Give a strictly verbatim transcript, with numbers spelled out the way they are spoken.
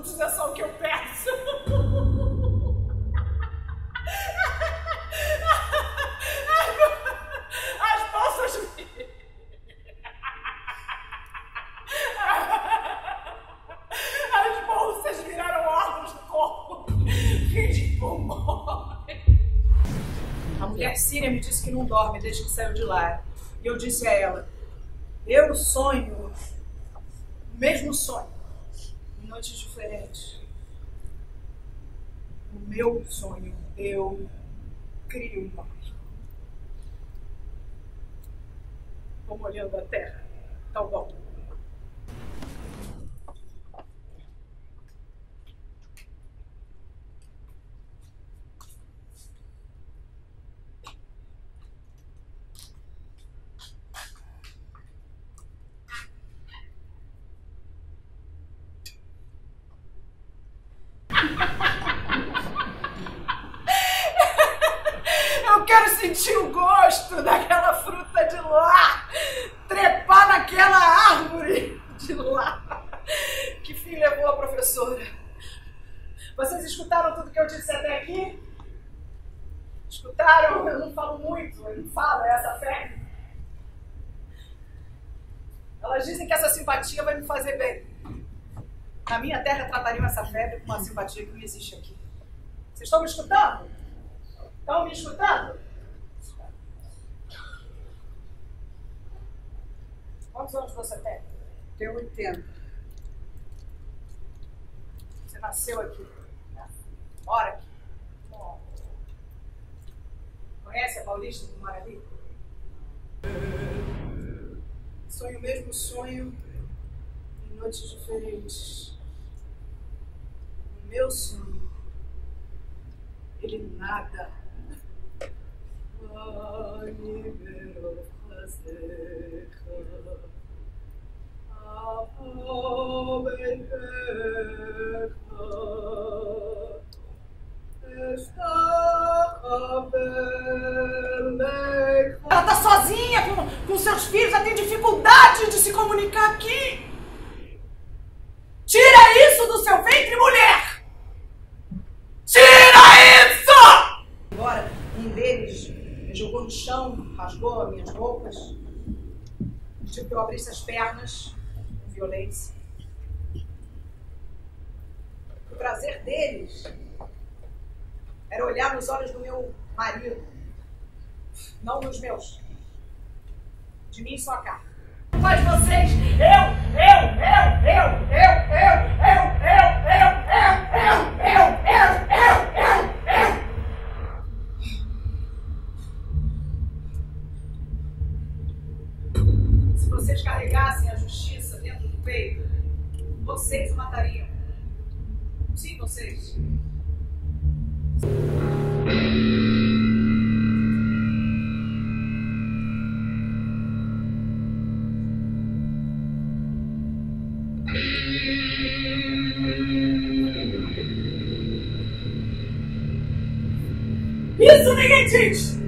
minutos é só o que eu peço. As bolsas... As bolsas viraram órgãos do corpo. Fins de pulmões. A mulher síria me disse que não dorme desde que saiu de lá. E eu disse a ela, eu sonho o mesmo sonho, em noites diferentes. O meu sonho, eu crio uma. Vou molhando a terra. Então, bom. Eu quero sentir o gosto daquela fruta de lá, trepar naquela árvore de lá. Que fim levou a professora? Vocês escutaram tudo que eu disse até aqui? Escutaram? Eu não falo muito, eu não falo, é essa febre. Elas dizem que essa simpatia vai me fazer bem. Na minha terra tratariam essa febre com uma simpatia que não existe aqui. Vocês estão me escutando? Estão me escutando? Quantos anos você tem? Tenho oitenta. Você nasceu aqui? Mora aqui? Bom. Conhece a Paulista que mora ali? Sonho o mesmo sonho em noites diferentes. O meu sonho, ele nada. Ela tá sozinha com, com seus filhos, ela tem dificuldade de se comunicar aqui. Tira isso do seu ventre, mulher! Tira isso! Agora, um deles me jogou no chão, rasgou as minhas roupas, pediu que eu abrisse as pernas com violência. O prazer deles era olhar nos olhos do meu marido, não nos meus. De mim só a cara. Mas vocês, eu, eu, eu, eu, eu, eu, eu, eu, eu, eu, eu, eu, eu, eu. Se vocês carregassem a justiça dentro do peito, vocês o matariam. Sim, vocês. Isso ninguém diz!